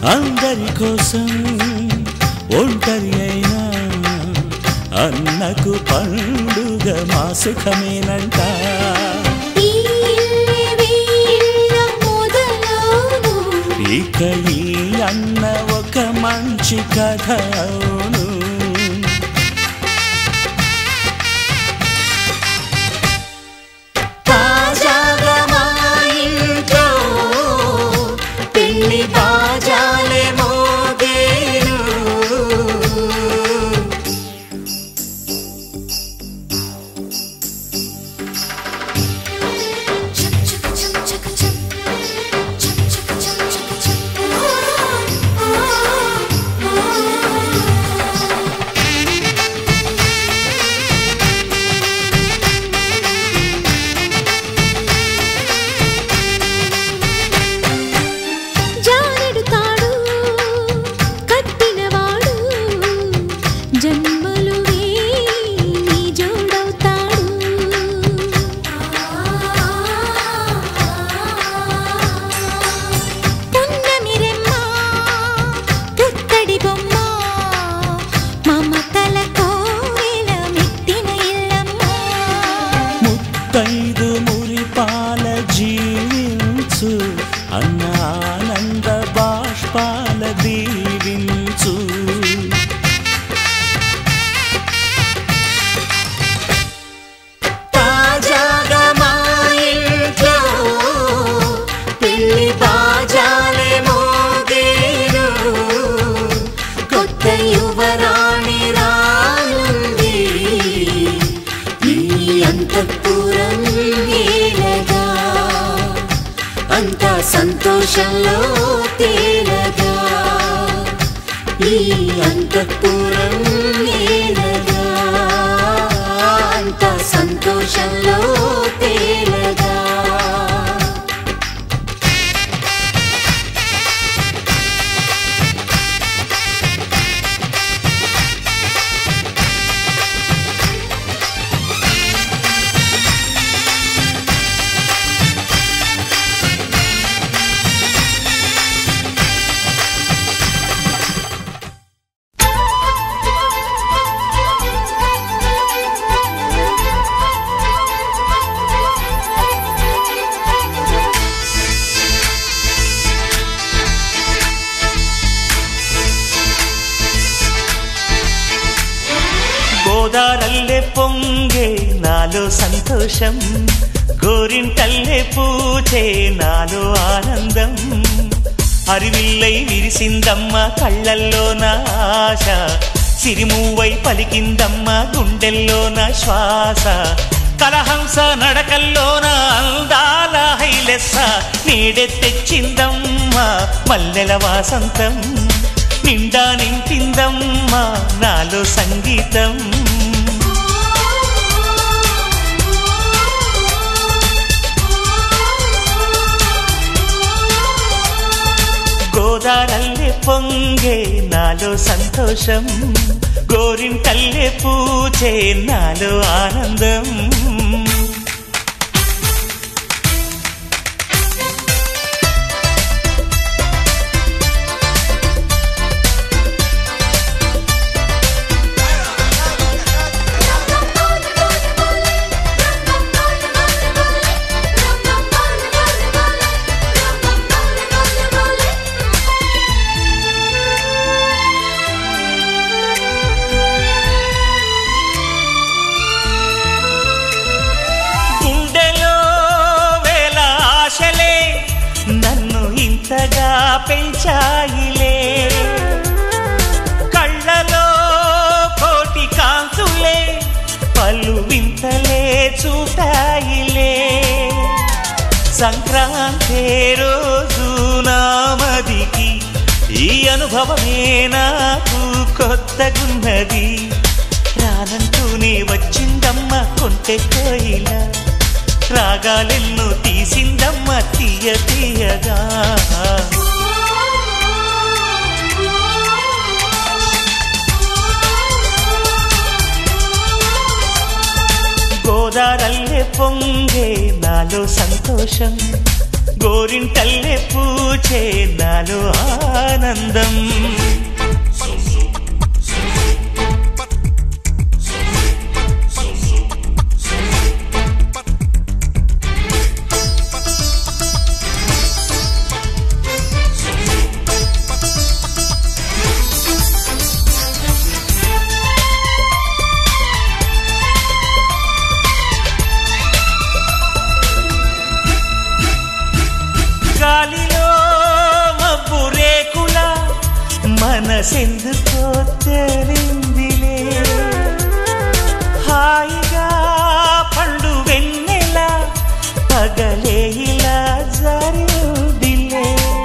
అందరి కోసం ఒంటరి అయినా అన్నకు పండుగ మా సుఖమేనంట. ఇక ఈ అన్న ఒక మంచి కథ అవును. తాజాగా మా ఇంట్లో పెళ్లి బాజాలే మోగేను. ముత్తైదు మురిపాల జీవించు అన్న ఆనంద బాష్పాల దీవించు. తాజాగా మా ఇంట్లో పెళ్లి బాజాలే మోగేను. కొత్త యువరాణి రానుంది ఈ అంతఃపురం ఏలగా. అంతా సంతోషంలో తేలగా ఈ అంతఃపురం ఏలగా. అంతా సంతోషంలో తేలగా. గోదారల్లే పొంగే నాలో సంతోషం, గోరింటల్లే పూచే నాలో ఆనందం. అరివిల్లై విరిసిందమ్మ కళ్ళల్లో నా ఆశ, సిరిమూవై పలికిందమ్మ గుండెల్లో నా శ్వాస. కలహంస నడకల్లోన అందాల హైలెస్స, నీడే తెచ్చిందమ్మ మల్లెల వాసంతం. నిండా నింపిందమ్మా నాలో సంగీతం. గోదారల్లే పొంగే నాలో సంతోషం, గోరింటల్లే పూచే నాలో ఆనందం. ఇంతగా పెంచాయిలే కళ్ళలో కోటి కాంతులే, పలు వింతలే చూపాయిలే. సంక్రాంతి రోజు నామదికి ఈ అనుభవమే నాకు కొత్తగున్నది. రానంటూనే వచ్చిందమ్మ కొంటె కోయిల, రాగాలెన్నో తీసిందమ్మ తీయ తీయగా. గోదారల్లే పొంగే నాలో సంతోషం, గోరింటల్లే పూచే నాలో ఆనందం. గాలిలో మబ్బు రేకుల మనసెందుకో తెలిందిలే, హాయిగా పండు వెన్నెల పగలే ఇలా జరిదిలే.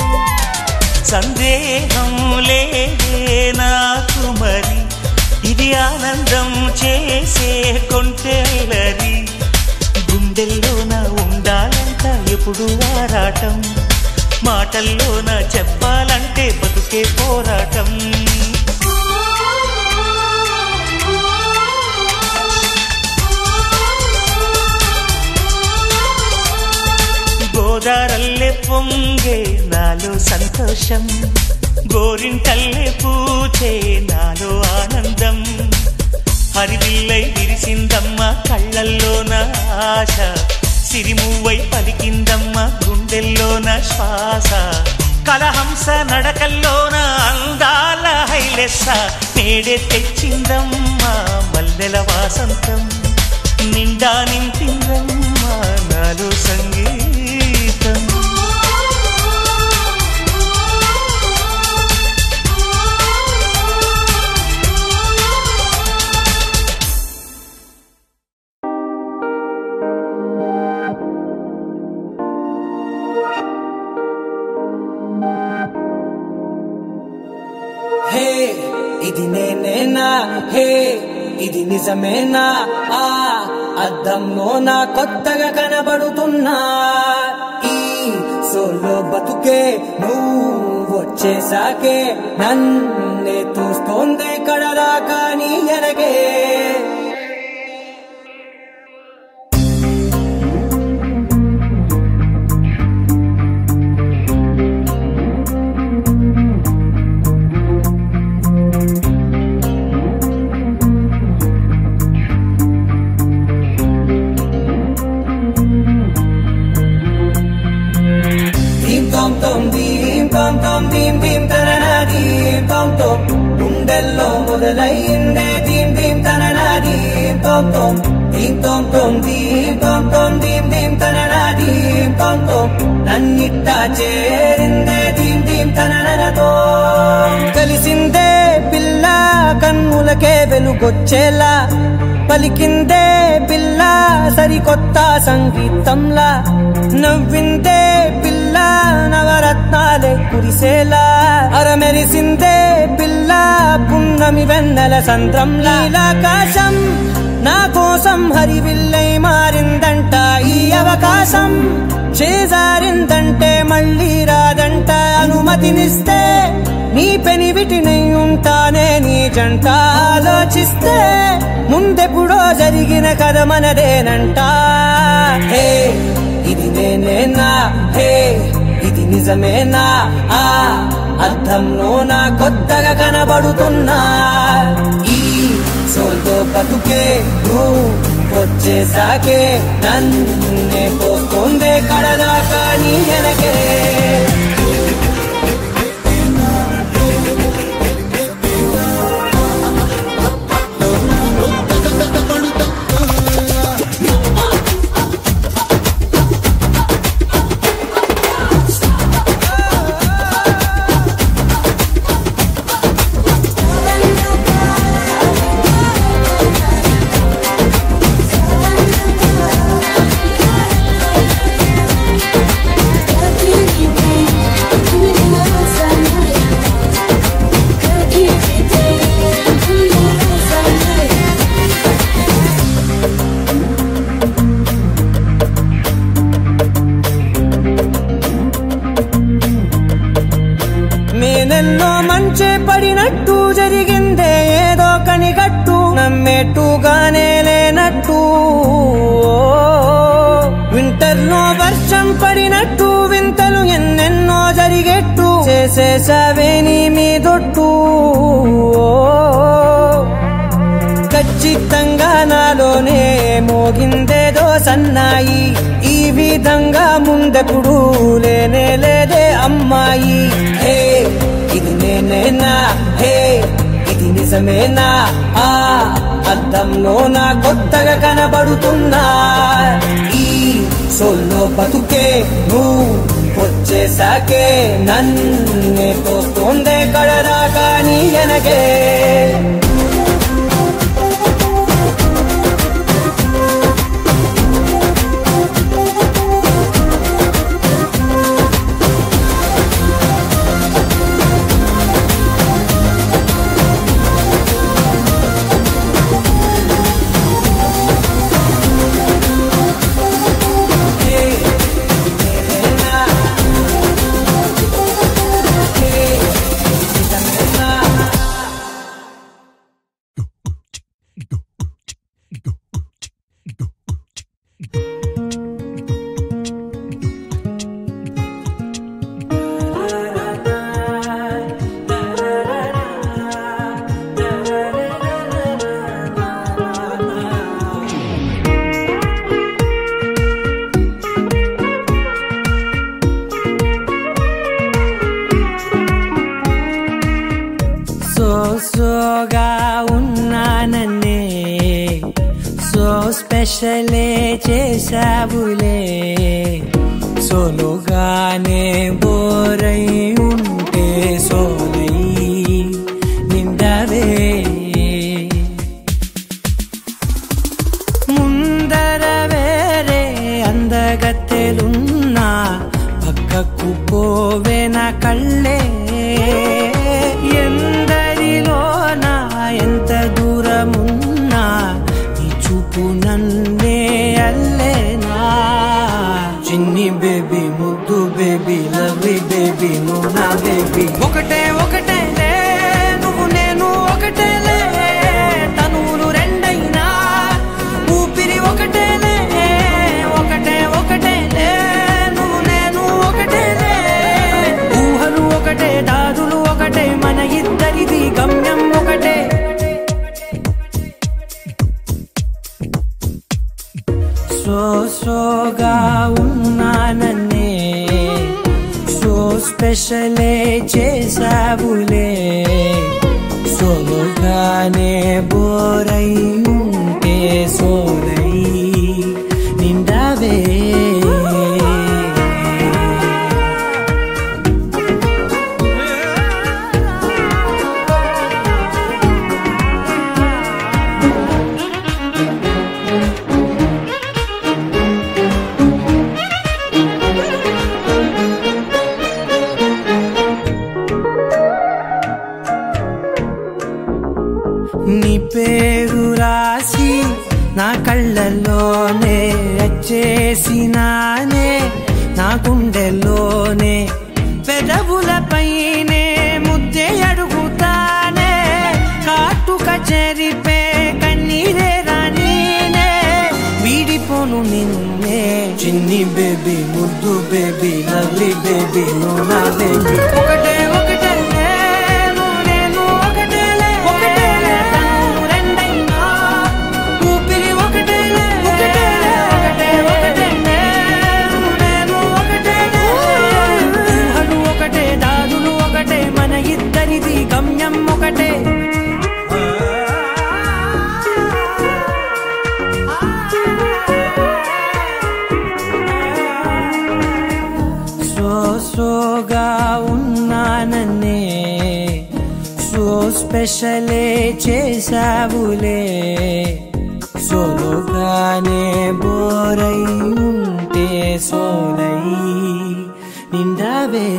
సందేహం లేదే నాకు మరి, ఇది ఆనందం చేసే కొంటెలరి. గుండెల్లోన ఉండాలంట ఎప్పుడు ఆరాటం, మాటల్లోన చెప్పాలంటే బతుకే పోరాటం. గోదారల్లే పొంగే నాలో సంతోషం, గోరింటల్లే పూచే నాలో ఆనందం. హరివిల్లై విరిసిందమ్మ కళ్ళల్లోన ఆశ, సిరిమువ్వై పలికిందమ్మ గుండెల్లోన శ్వాస. కలహంస నడకల్లోన అందాల హైలెస్స, నేడే తెచ్చిందమ్మ మల్లెల వాసంతం. నిండా నింపిందమ్మ నాలో సంగీతం. హే ఇది నేనేనా, హే ఇది నిజమేనా, ఆ అద్దంలో నా కొత్తగా కనబడుతున్నా. ఈ సోలో బతుకే నువ్వు వచ్చేసాకే నన్నే చూస్తోంది కడదాకా నీ ఎనగే. గుండెల్లో మొదలైందే దీం దీం తననా దీం తోం తోం, దీం తోం తోం దీం తోం తోం, దీం దీం తననా దీం తోం తోం. నన్నిట్టా చేరిందే దీం దీం తననతో. కలిసిందే పిల్ల కన్నులకే వెలుగొచ్చేలా, పలికిందే పిల్ల సరికొత్త సంగీతంలా. నవ్విందే పిల్ల నవరత్నాలే కురిసేలా, అరమెరిసిందే పిల్ల పున్నమి వెన్నెల సంద్రంలా. ఆకాశం నా కోసం హరివిల్లై మారిందంట, ఈ అవకాశం చేజారిందంటే మళ్ళీ రాదంట. అనుమతినిస్తే నీ పెనివిటినై ఉంటానే నీ జంట. ఆలోచిస్తే ముందెప్పుడో జరిగిన కథ మనదేనంట. హే ఇది నేనేనా, హే ఇది నిజమేనా, ఆ అద్దంలో నా కొత్తగా కనబడుతున్నా. ఈ సోల్తో బతుకే నువ్వు వచ్చేసాకే నన్నే పోస్తోందే కడదాకా నీ వెనకే. నేనెన్నో మంచే పడినట్టు జరిగిందే ఏదో కనిగట్టు, నమ్మేట్టుగానే లేనట్టు. వింటర్లో వర్షం పడినట్టు వింతలు ఎన్నెన్నో జరిగెట్టు చేసేసావే నీ మీదొట్టు ఖచ్చితంగా నాలోనే మోగిందేదో సన్నాయి ఈ విధంగా ముందెప్పుడు లేనే లేదే అమ్మాయి హే ఇది నేనేనా హే ఇది నిజమేనా ఆ అద్దంలో నా కొత్తగా కనబడుతున్నా ఈ సోల్లో బతుకే నువ్వు వచ్చేసాకే నన్నే తోస్తోందే కడదాకా నీ ఎనగే సోగా ఉన్నానన్నే సో స్పెషలే చేసావులే సోలోగానే బోరై ఉంటే సోలై నిండవే ముందర వేరే అందగత్తెలున్నా పక్కకు పోవే నా కళ్ళే ఎందరిలోనా ఎంత దూరమున్నా నీ చూపు నన్నే అల్లేనా చిన్ని బేబీ ముద్దు బేబీ లవ్లీ బేబీ నువ్వు నా బేబీ ఒకటే ఒకటేలే నువ్వు నేను ఒకటేలే తనువులు రెండైనా ఊపిరి ఒకటేలే ఒకటే ఒకటేలే నువ్వు నేను ఒకటేలే ఊహలు ఒకటే దారులు ఒకటే మన ఇద్దరిది గమ్యం ఒకటే సోగా ఉన్నానన్నే సో స్పెషలే చేసావులే సోలోగానే బోరై ఉంటే సోలై నిండవే నీ పేరు రాసి నా కళ్ళల్లోనే వచ్చేసినానే నా గుండెల్లోనే పెదవులపైనే ముద్దే అడుగుతానే కాటుక చెరిపే కన్నీరే రానీనే వీడిపోను నిన్నే చిన్ని బేబీ ముద్దు బేబీ లవ్లీ బేబీ నువ్వు నా బేబీ ఒకటే ఒకటే గమ్యం ఒకటే సోగా ఉన్నానన్నే సో స్పెషలే చేసావులే సోలోగానే బోరై ఉంటే సోలై నిండవే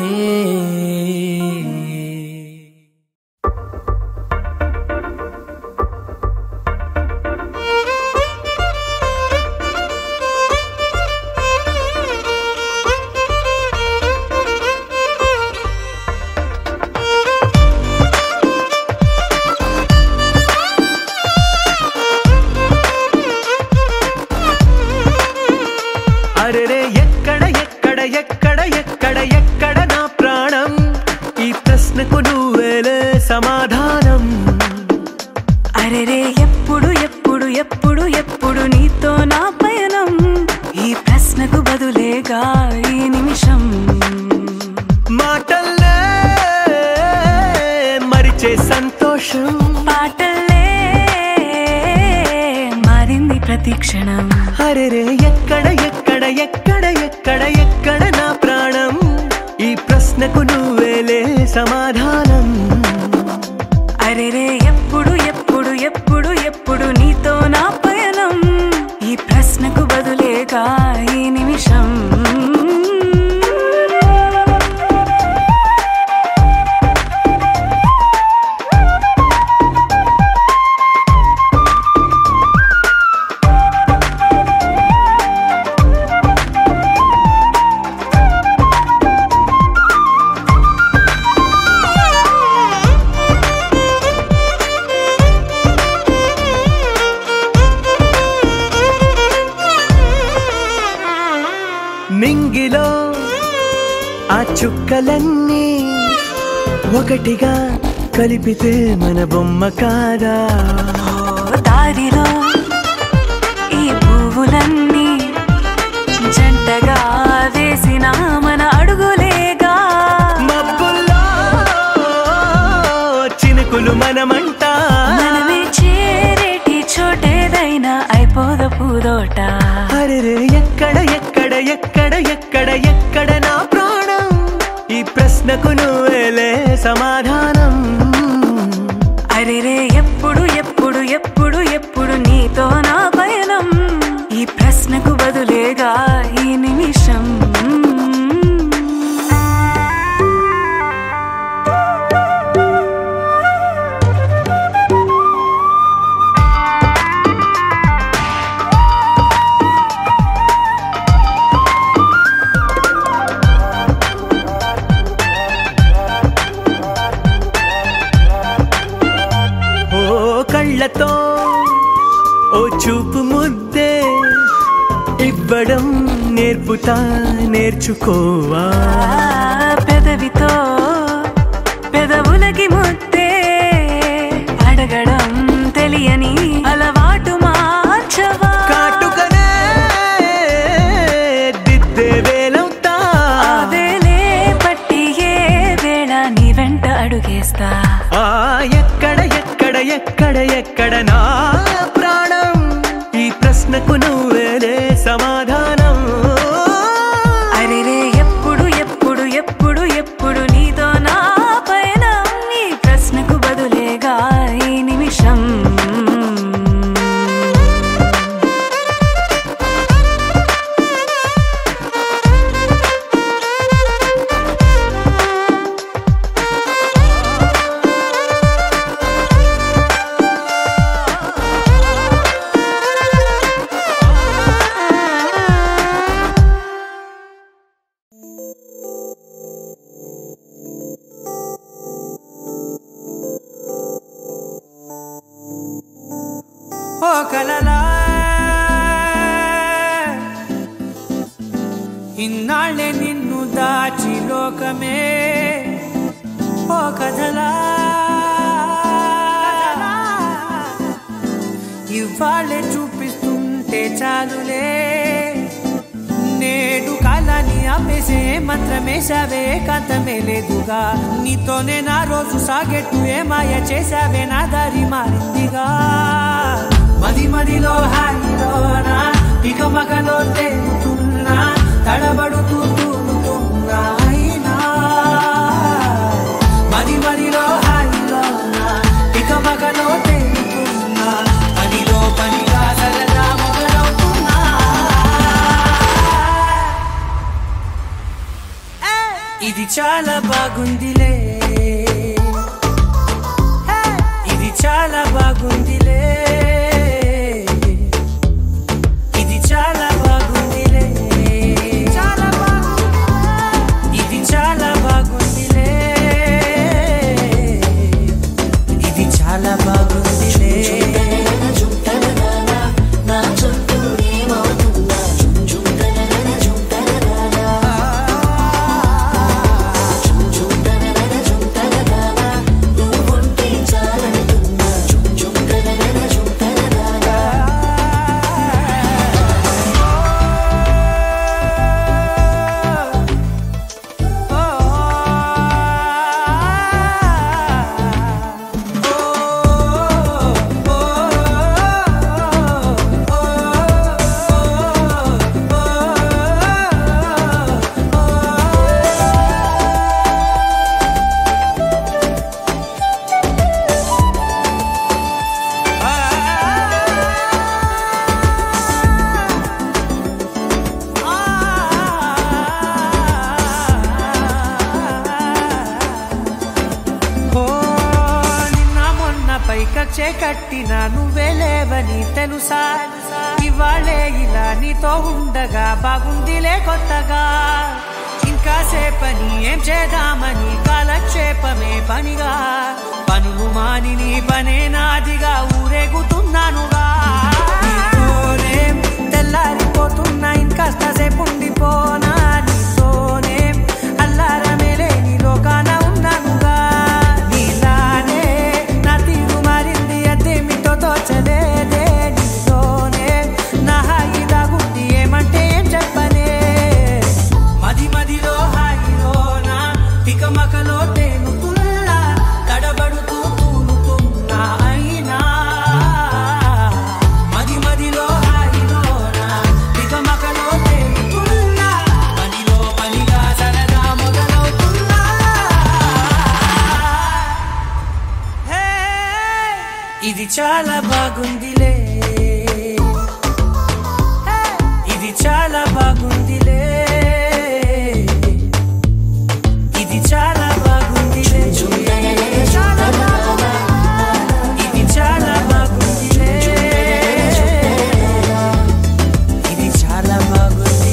ఎక్కడ ప్రశ్నకు నువ్వేలే సమాధానం. అరెరే ఎప్పుడు ఎప్పుడు ఎప్పుడు ఎప్పుడు నీతో నా పయనం, ఈ ప్రశ్నకు బదులేగా ఈ నిమిషం. మాటల్లే మరిచే సంతోషం, పాటల్లే మారింది ప్రతి క్షణం. అరెరే ఎక్కడ ఎక్కడ ఎక్కడ ఎక్కడ ఎక్కడ నా ప్రాణం, ఈ ప్రశ్నకు నువ్వేలే సమాధానం. అరెరే ఎప్పుడు ఎప్పుడు ఎప్పుడు ఎప్పుడు నీతో నా పయనం, ఈ ప్రశ్నకు బదులేగా ఈ నిమిషం. మింగిలో ఆ చుక్కలన్నీ ఒకటిగా కలిపితే మన బొమ్మ కాదా. దారిలో ఈ పువ్వులన్నీ జంటగా వేసిన మన అడుగులేగా. మబ్బుల్లో చినుకులు మనమంట, మనమే చేరేటి చోటేదైనా అయిపోద పూదోట. అరెరే ఎక్కడ ఎక్కడ ఎక్కడ ఎక్కడ ఎక్కడ నా ప్రాణం, ఈ ప్రశ్నకు నువ్వేలే సమాధానం. అరెరే ఎప్పుడు ఎప్పుడు ఎప్పుడు ఎప్పుడు నీతో నా పయనం, ఈ ప్రశ్నకు బదులేగా ఈ నిమిషం. కళ్ళతో ఓ చూపు ముద్దే ఇవ్వడం నేర్పుతా నేర్చుకోవా. పెదవితో పెదవులకి ముద్దే అడగడం తెలియని అలవాటు మార్చవా. కాటుకనే దిద్దే వేలవుతా, వేలే పట్టి ఏ వేళ నీ వెంట అడుగేస్తా. ఎక్కడ ఎక్కడ ఎక్కడ ఎక్కడ నా ప్రాణం, ఈ ప్రశ్నకు నువ్వేలే సమాధానం. అరెరే ఎప్పుడు ఎప్పుడు ఎప్పుడు ఎప్పుడు నీతో నా పయనం, ఈ ప్రశ్నకు బదులేగా ఈ నిమిషం. ఓ కలలా ఇన్నాళ్ళే నిన్ను దాచి లోకమే, ఓ కథలా ఇవాళ్ళే చూపిస్తుంటే చాలులే. నేడు కాలాన్ని ఆపేసే మంత్రమేసావే కాంతమే లేదుగా, నీతోనే నా రోజు సాగెట్టు ఏ మాయ చేసావే నా దారి మారిందిగా. మది మదిలో హాయిలోనా ఇక మగలో తేలుతున్నా, తడబడుతూ తూలుతున్నా అయినా. మది మదిలో హాయిలోనా ఇక మగలో తేలుతున్నా, పనిలో పనిగా సరదా మొదలవుతున్నా. ఇది చాలా బాగుందిలే, ఇది చాలా బాగుందిలే, ఇది చాలా బాగుందిలే, ఇది చాలా బాగుందిలే, ఇది చాలా బాగుందిలే. కచ్చే కట్టినా నువ్వే లేవని తెలుసా ఇవాళే ఇలా నీతో ఉండగా బాగుందిలే కొత్తగా ఇంకా సేపని ఏం చేద్దామని కాలక్షేపమే పనిగా పనులు మాని నీ పనే నాదిగా ఊరేగుతున్నానుగా నీతోనే తెల్లారిపోతున్నా ఇంకాస్త సేపు ఉండిపోనా నీతోనే అల్లారమే లేని లోకాన ఉన్నానుగా నీలానే నా తీరు మారింది అదేమిటో తోచలేదే నీతోనే నా హాయి దాగుంది ఏమంటే ఏం చెప్పనే మది మదిలో హాయిలోనా తికమకలో తేనుతుల్లా తడబడుతూ తూలుతున్నా అయినా మది మదిలో హాయిలోనా తికమకలో తేనుతుల్లా పనిలో పనిగా సరదా మొదలవుతున్నా హే ఇది చాలా బాగుందిలే ఇది చాలా బాగుందిలే ఇది చాలా బాగుందిలే చాలా బాగుంది ఇది చాలా బాగుందిలే ఇది చాలా బాగుంది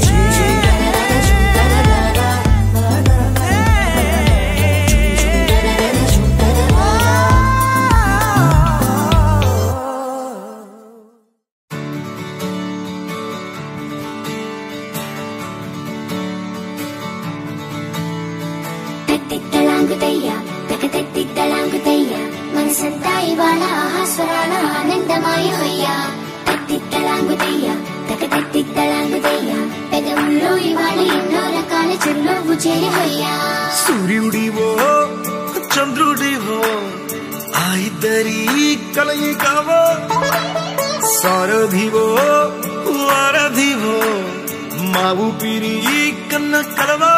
తిట్టలాంగుతయ్యా తిట్టలాంగుతయ్యా మనసంతా ఇవాళ ఆహాస్వరాల ఆనందమాయ హొయ్యా తిట్టలాంగుతయ్యా తిట్టలాంగుతయ్యా పెదవుల్లో ఇవాళ ఎన్నో రకాల చిరునవ్వు చేరి హొయ్యా సూర్యుడివో చంద్రుడివో ఆ ఇద్దరి కలయికవో సారథివో వారధివో మా ఊపిరి కన్న కలవో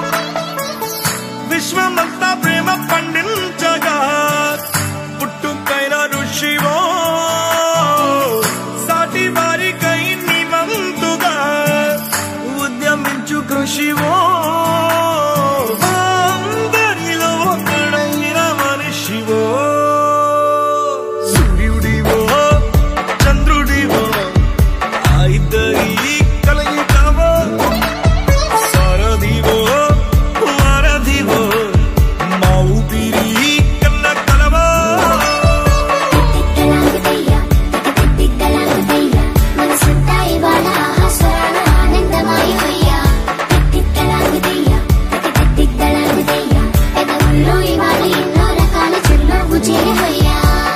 విశ్వమంతా ప్రేమ పండించగా పుట్టుకైన ఋషివో సాటి వారికై నివంతుగా ఉద్యమించు కృషివో అందరిలో ఒకడైన మనిషివో సూర్యుడివో చంద్రుడివో ఆ ఇద్దరి కలయికవో సారథివో వారధివో మా ఊపిరి కన్న కలవో తిట్టలాంగుతయ్యా తిట్టలాంగుతయ్యా మనసంతా ఇవాళ ఆహాస్వరాల ఆనందమాయ హొయ్యా తిట్టలాంగుతయ్యా తిట్టలాంగుతయ్యా పెదవుల్లో ఇవాళ ఎన్నో రకాల చిరునవ్వు చేరి హొయ్యా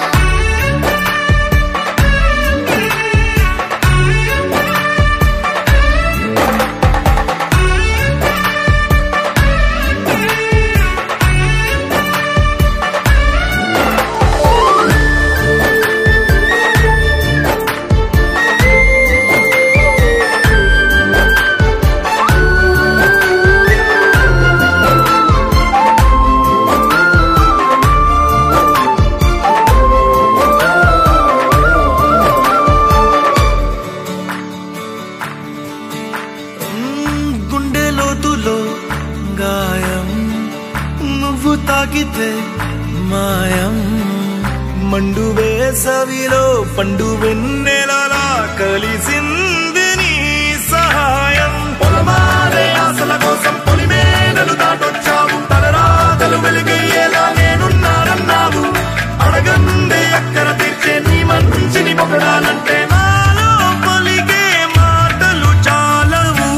గుండె లోతులో గాయం నువ్వు తాకితే మాయం మండు వేసవిలో పండు వెన్నెలలా కలిసింది నీ సహాయం పొలమారే ఆశల కోసం పొలిమేనలు దాటొచ్చావు తలరాతలు వెలుగయ్యేలా నేనున్నానన్నావు అడగందే అక్కర తీర్చే నీ మంచిని పొగడాలంటే నాలో పలికే మాటలు చాలవు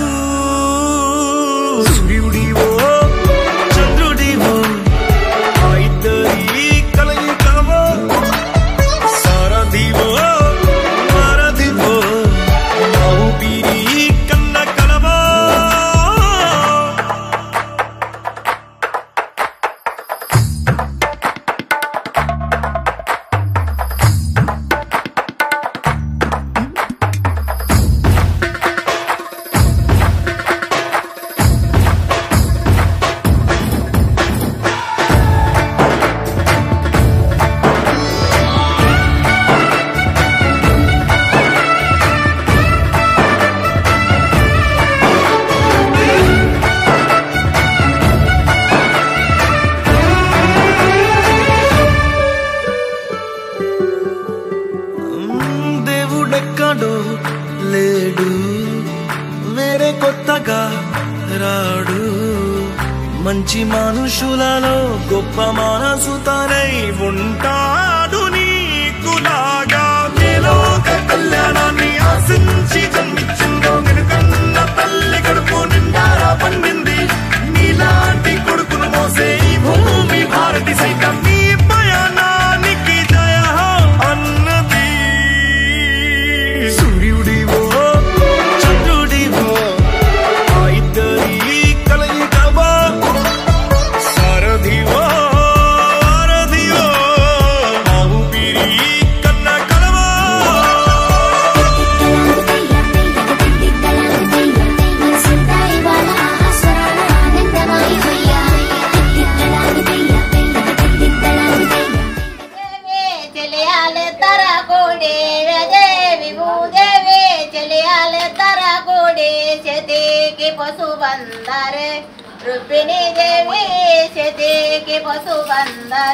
సూర్యుడివో చంద్రుడివో ఆ ఇద్దరి కలయికవో సారథివో వారధివో దొంగగా రాడు మంచి మనుషులలో గొప్ప మనసు తనై ఉంటాడు నీకులాగా మేలోక కళ్యాణాన్ని ఆశించి జన్మించిందో వెనుకన్న తల్లి కడుపు నిండారా పండింది నీలాంటి కొడుకును మోసే ఈ భూమి భారతి సైతం నీ పయనానికి జయ అన్నది సూర్యుడివో చంద్రుడివో ఆ ఇద్దరి కలయికవో సారథివో వారధివో నా ఊపిరి కన్న కలవో पशु बंदर रुक्मिणी देवी सती की पशु बंदर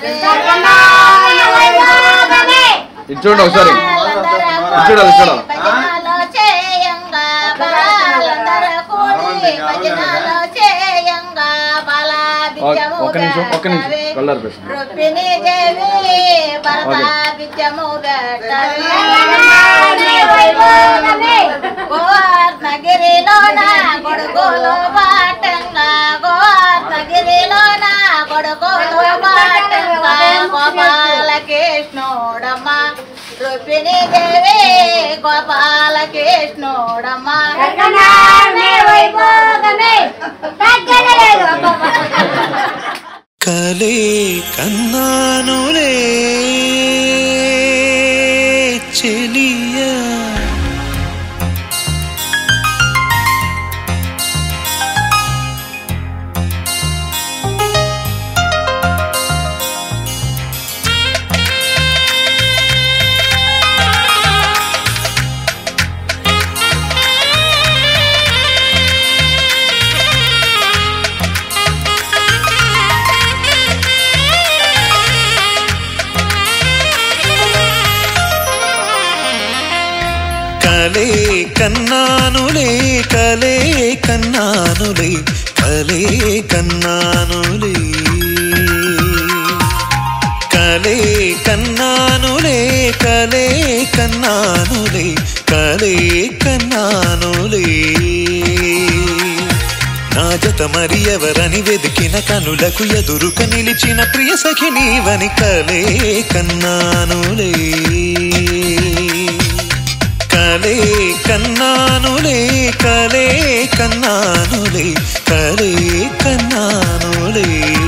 చూడండి ఒకసారి చూడాలి భజనలో చేయంగా బాలందర కూడి భజనలో చేయంగా బాల బిచ్చము ఒక్క నిమిషం కళ్ళారు ప్రశ్న రుక్మిణీ దేవి భరత బిచ్చము గోవర్ధగిరిలోన గొడుగులో బాటంగా గోవర్ధగిరిలోన గొడుగులో బాటంగా గోపాల కృష్ణోడమ్మ రుక్మిణీ దేవి గోపాల కృష్ణోడమ్మ కలే కన్నానులే చెలియా కలే కన్నానులే కలే కన్నానులే కలే కన్నానులే కలే కన్నానులే కలే కన్నానులే కలే కన్నానులే నా జత మరి ఎవరని వెతికిన కనులకు ఎదురుక నిలిచిన ప్రియ సఖి నీవని కలే కన్నానులే కలే కన్నానులే కలే కన్నానులే కలే కన్నానులే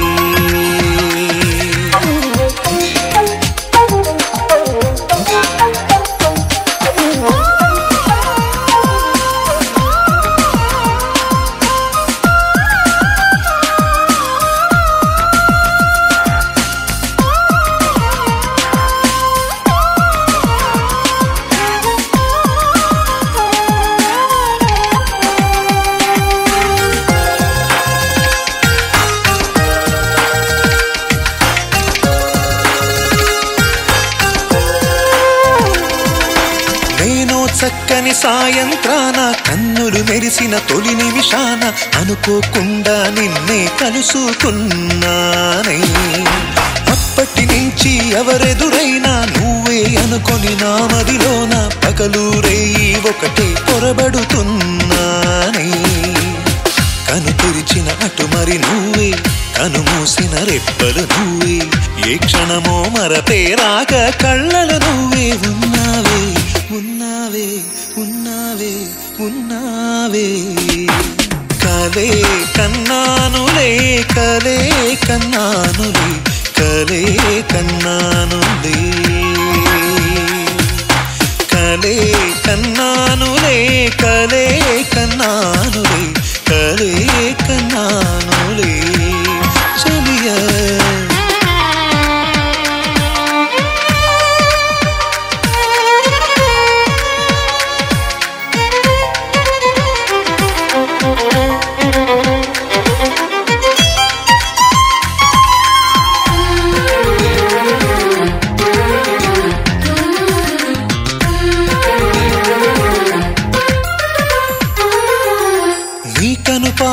చక్కని సాయంత్రాన కన్నులు మెరిసిన తొలి నిమిషాన అనుకోకుండా నిన్నే కలుసుకున్నానే అప్పటి నుంచి ఎవరెదురైనా నువ్వే అనుకొని నా మదిలోన పగలు రేయి ఒకటే పొరబడుతున్నానే కను తెరిచిన అటు మరి నువ్వే కను మూసిన రెప్పలు నువ్వే ఏ క్షణమో మరపేరాక కళ్ళలు నువ్వే ఉన్నావే ఉన్నావే ఉన్నావే ఉన్నావే కలే కన్నానులే కలే కన్నానులే కలే కన్నానులే కలే కన్నానులే కలే కన్నానులే కలే కన్నానులే చెలియా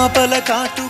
పాపల కాటు